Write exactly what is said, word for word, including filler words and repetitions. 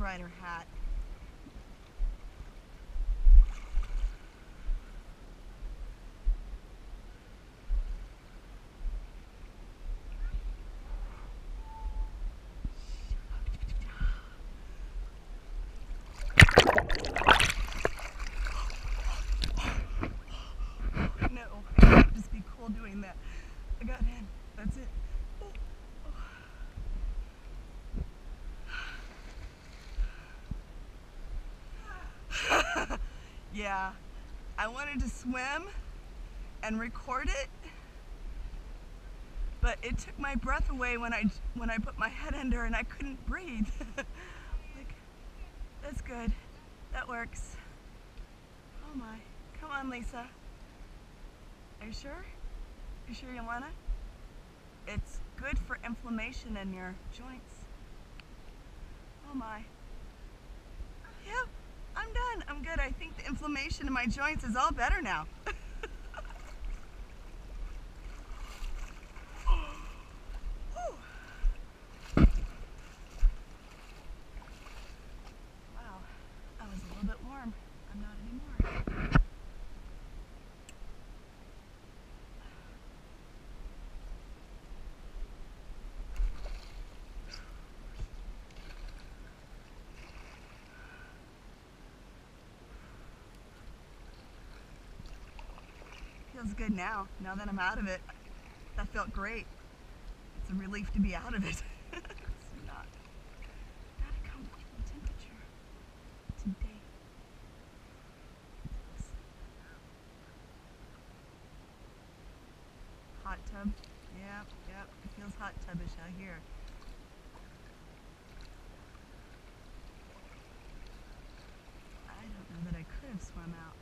Rider hat. No, I can't just be cool doing that. I got in. That's it. Oh, oh. Yeah, I wanted to swim and record it, but it took my breath away when I when I put my head under and I couldn't breathe. Like, that's good. That works. Oh my. Come on, Lisa. Are you sure? You sure you wanna? It's good for inflammation in your joints. Oh my. Yep, I'm done. I'm good. I think the inflammation in my joints is all better now. Wow, I was a little bit warm. I'm not anymore. Feels good now, now that I'm out of it. That felt great. It's a relief to be out of it. It's not, not a comfortable temperature today. Hot tub. Yep, yep. It feels hot tubbish out here. I don't know that I could have swum out.